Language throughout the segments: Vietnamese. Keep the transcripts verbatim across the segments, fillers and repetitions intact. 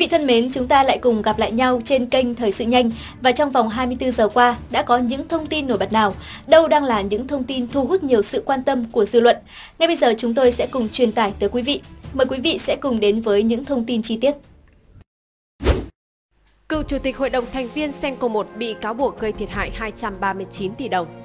vị thân mến, chúng ta lại cùng gặp lại nhau trên kênh Thời sự nhanh và trong vòng hai mươi tư giờ qua đã có những thông tin nổi bật nào, đâu đang là những thông tin thu hút nhiều sự quan tâm của dư luận. Ngay bây giờ chúng tôi sẽ cùng truyền tải tới quý vị. Mời quý vị sẽ cùng đến với những thông tin chi tiết. Cựu Chủ tịch Hội đồng thành viên Senco một bị cáo buộc gây thiệt hại hai trăm ba mươi chín tỷ đồng.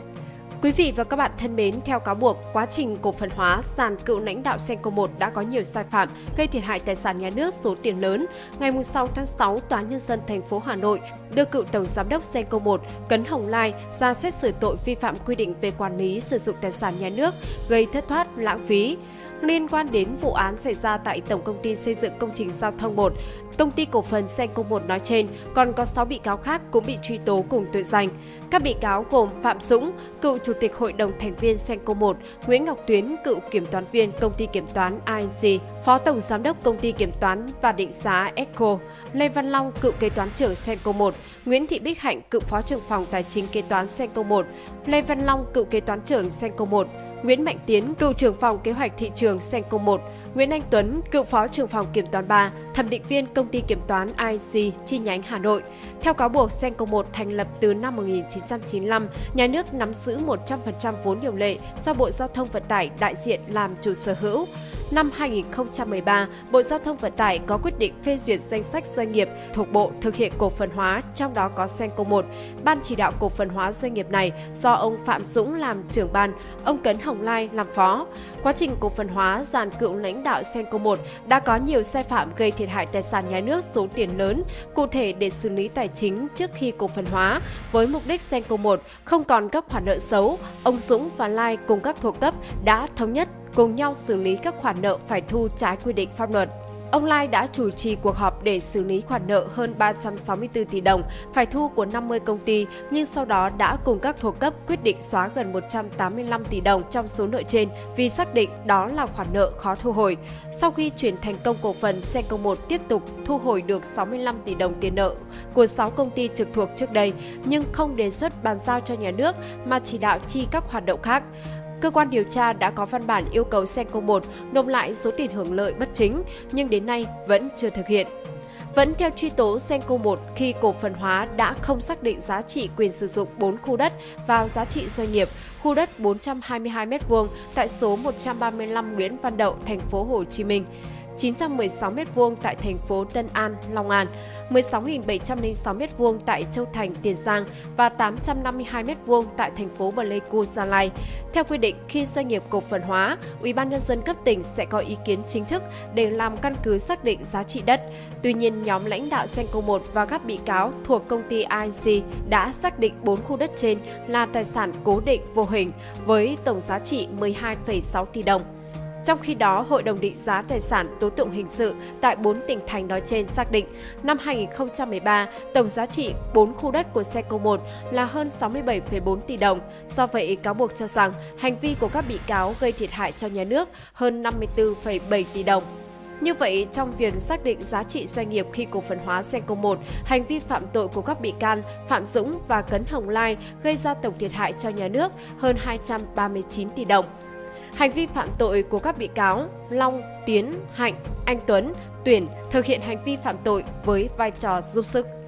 Quý vị và các bạn thân mến, theo cáo buộc, quá trình cổ phần hóa, sàn cựu lãnh đạo Senco một đã có nhiều sai phạm, gây thiệt hại tài sản nhà nước số tiền lớn. Ngày sáu tháng sáu, Tòa án Nhân dân thành phố Hà Nội đưa cựu Tổng Giám đốc Senco một Cấn Hồng Lai ra xét xử tội vi phạm quy định về quản lý sử dụng tài sản nhà nước, gây thất thoát, lãng phí. Liên quan đến vụ án xảy ra tại Tổng Công ty Xây dựng Công trình Giao thông một, Công ty Cổ phần Senco một nói trên, còn có sáu bị cáo khác cũng bị truy tố cùng tội danh. Các bị cáo gồm Phạm Dũng, cựu Chủ tịch Hội đồng thành viên Senco một, Nguyễn Ngọc Tuyến, cựu Kiểm toán viên Công ty Kiểm toán i en xê, Phó Tổng Giám đốc Công ty Kiểm toán và Định giá Eco, Lê Văn Long, cựu Kế toán trưởng Senco một, Nguyễn Thị Bích Hạnh, cựu Phó trưởng phòng Tài chính Kế toán Senco một, Lê Văn Long, cựu Kế toán trưởng Senco một, Nguyễn Mạnh Tiến, cựu trưởng phòng Kế hoạch thị trường Senco một, Nguyễn Anh Tuấn, cựu Phó trưởng phòng Kiểm toán ba, thẩm định viên Công ty Kiểm toán i en xê chi nhánh Hà Nội. Theo cáo buộc, Senco một thành lập từ năm một nghìn chín trăm chín mươi lăm, nhà nước nắm giữ một trăm phần trăm vốn điều lệ do Bộ Giao thông Vận tải đại diện làm chủ sở hữu. Năm hai nghìn không trăm mười ba, Bộ Giao thông Vận tải có quyết định phê duyệt danh sách doanh nghiệp thuộc Bộ thực hiện cổ phần hóa, trong đó có Senco một. Ban chỉ đạo cổ phần hóa doanh nghiệp này do ông Phạm Dũng làm trưởng ban, ông Cấn Hồng Lai làm phó. Quá trình cổ phần hóa, dàn cựu lãnh đạo Senco một đã có nhiều sai phạm gây thiệt hại tài sản nhà nước số tiền lớn. Cụ thể, để xử lý tài chính trước khi cổ phần hóa, với mục đích Senco một không còn các khoản nợ xấu, ông Dũng và Lai cùng các thuộc cấp đã thống nhất cùng nhau xử lý các khoản nợ phải thu trái quy định pháp luật. Ông Lai đã chủ trì cuộc họp để xử lý khoản nợ hơn ba trăm sáu mươi tư tỷ đồng phải thu của năm mươi công ty, nhưng sau đó đã cùng các thuộc cấp quyết định xóa gần một trăm tám mươi lăm tỷ đồng trong số nợ trên vì xác định đó là khoản nợ khó thu hồi. Sau khi chuyển thành công cổ phần, Senco một tiếp tục thu hồi được sáu mươi lăm tỷ đồng tiền nợ của sáu công ty trực thuộc trước đây, nhưng không đề xuất bàn giao cho nhà nước mà chỉ đạo chi các hoạt động khác. Cơ quan điều tra đã có văn bản yêu cầu Senco một nộp lại số tiền hưởng lợi bất chính, nhưng đến nay vẫn chưa thực hiện. Vẫn theo truy tố, Senco một khi cổ phần hóa đã không xác định giá trị quyền sử dụng bốn khu đất vào giá trị doanh nghiệp. Khu đất bốn trăm hai mươi hai mét vuông tại số một trăm ba mươi lăm Nguyễn Văn Đậu, thành phố Hồ Chí Minh, chín trăm mười sáu mét vuông tại thành phố Tân An, Long An, mười sáu nghìn bảy trăm lẻ sáu mét vuông tại Châu Thành, Tiền Giang và tám trăm năm mươi hai mét vuông tại thành phố Pleiku, Gia Lai. Theo quy định, khi doanh nghiệp cổ phần hóa, Ủy ban Nhân dân cấp tỉnh sẽ có ý kiến chính thức để làm căn cứ xác định giá trị đất. Tuy nhiên, nhóm lãnh đạo Senco một và các bị cáo thuộc công ty i en xê đã xác định bốn khu đất trên là tài sản cố định vô hình với tổng giá trị mười hai phẩy sáu tỷ đồng. Trong khi đó, Hội đồng định giá tài sản tố tụng hình sự tại bốn tỉnh thành nói trên xác định năm hai nghìn không trăm mười ba, tổng giá trị bốn khu đất của Senco một là hơn sáu mươi bảy phẩy bốn tỷ đồng. Do vậy, cáo buộc cho rằng hành vi của các bị cáo gây thiệt hại cho nhà nước hơn năm mươi tư phẩy bảy tỷ đồng. Như vậy, trong việc xác định giá trị doanh nghiệp khi cổ phần hóa Senco một, hành vi phạm tội của các bị can Phạm Dũng và Cấn Hồng Lai gây ra tổng thiệt hại cho nhà nước hơn hai trăm ba mươi chín tỷ đồng. Hành vi phạm tội của các bị cáo Long, Tiến, Hạnh, Anh Tuấn, Tuyển thực hiện hành vi phạm tội với vai trò giúp sức.